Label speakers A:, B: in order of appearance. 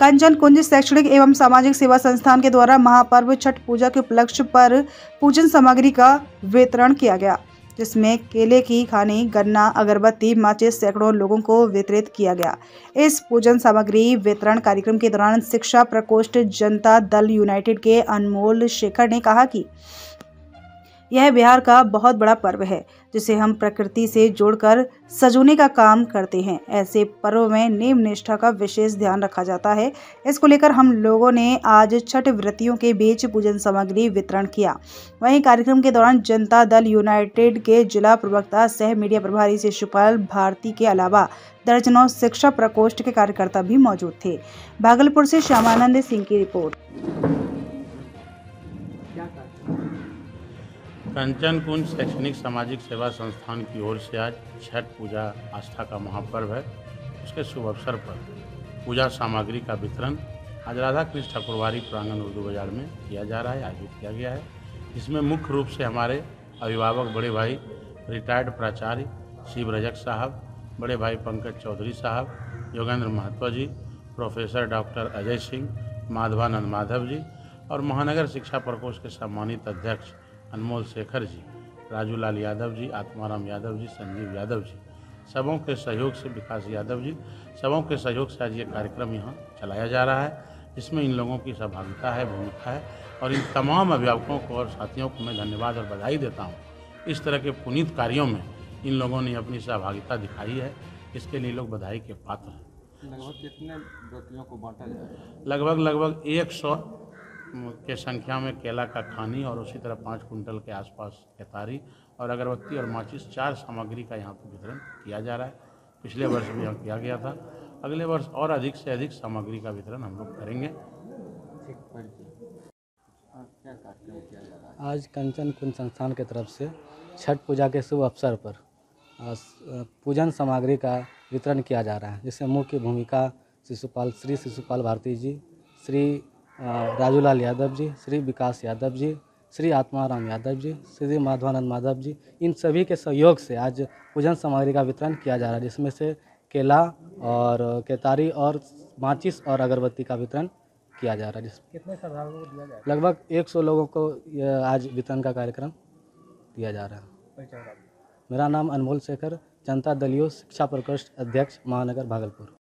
A: कंचन कुंज शैक्षणिक एवं सामाजिक सेवा संस्थान के द्वारा महापर्व छठ पूजा के उपलक्ष्य पर पूजन सामग्री का वितरण किया गया, जिसमें केले की खानी, गन्ना, अगरबत्ती, माचिस सैकड़ों लोगों को वितरित किया गया। इस पूजन सामग्री वितरण कार्यक्रम के दौरान शिक्षा प्रकोष्ठ जनता दल यूनाइटेड के अनमोल शेखर ने कहा कि यह बिहार का बहुत बड़ा पर्व है, जिसे हम प्रकृति से जोड़कर सजोने का काम करते हैं। ऐसे पर्व में नेम निष्ठा का विशेष ध्यान रखा जाता है। इसको लेकर हम लोगों ने आज छठ व्रतियों के बीच पूजन सामग्री वितरण किया। वहीं कार्यक्रम के दौरान जनता दल यूनाइटेड के जिला प्रवक्ता सह मीडिया प्रभारी शिशुपाल भारती के अलावा दर्जनों शिक्षा प्रकोष्ठ के कार्यकर्ता भी मौजूद थे। भागलपुर से श्यामानंद सिंह की रिपोर्ट।
B: कंचन कुंज शैक्षणिक सामाजिक सेवा संस्थान की ओर से आज छठ पूजा आस्था का महापर्व है। उसके शुभ अवसर पर पूजा सामग्री का वितरण आज राधा कृष्ण ठाकुरवाड़ी प्रांगण उर्दू बाजार में किया जा रहा है, आयोजित किया गया है। इसमें मुख्य रूप से हमारे अभिभावक बड़े भाई रिटायर्ड प्राचार्य शिव रजक साहब, बड़े भाई पंकज चौधरी साहब, योगेंद्र महतो जी, प्रोफेसर डॉक्टर अजय सिंह, माधवानंद माधव जी और महानगर शिक्षा प्रकोष्ठ के सम्मानित अध्यक्ष अनमोल शेखर जी, राजू लाल यादव जी, आत्माराम यादव जी, संजीव यादव जी, सबों के सहयोग से विकास यादव जी, सबों के सहयोग से आज ये कार्यक्रम यहाँ चलाया जा रहा है, जिसमें इन लोगों की सहभागिता है, भूमिका है और इन तमाम अभिभावकों को और साथियों को मैं धन्यवाद और बधाई देता हूँ। इस तरह के पुनीत कार्यों में इन लोगों ने अपनी सहभागिता दिखाई है, इसके लिए लोग बधाई के पात्र हैं।
C: लगभग कितने व्रतियों को बांटा जाएगा?
B: लगभग 100 के संख्या में केला का खानी और उसी तरह 5 कुंटल के आसपास केतारी और अगरबत्ती और माचिस 4 सामग्री का यहाँ पर वितरण किया जा रहा है। पिछले वर्ष भी यहाँ किया गया था, अगले वर्ष और अधिक से अधिक सामग्री का वितरण हम लोग करेंगे।
C: क्या कार्यक्रम किया जा रहा है?
D: आज कंचन कुंज संस्थान की तरफ से छठ पूजा के शुभ अवसर पर पूजन सामग्री का वितरण किया जा रहा है, जिसमें मुख्य भूमिका श्री शिशुपाल भारती जी, श्री राजूलाल यादव जी, श्री विकास यादव जी, श्री आत्माराम यादव जी, श्री माधवानंद माधव जी, इन सभी के सहयोग से आज पूजन सामग्री का वितरण किया जा रहा है, जिसमें से केला और केतारी और माचिस और अगरबत्ती का वितरण किया जा रहा है।
C: कितने श्रद्धालुओं को दिया जाएगा?
D: लगभग 100 लोगों को आज वितरण का कार्यक्रम दिया जा रहा है। मेरा नाम अनमोल शेखर, जनता दल शिक्षा प्रकोष्ठ अध्यक्ष, महानगर भागलपुर।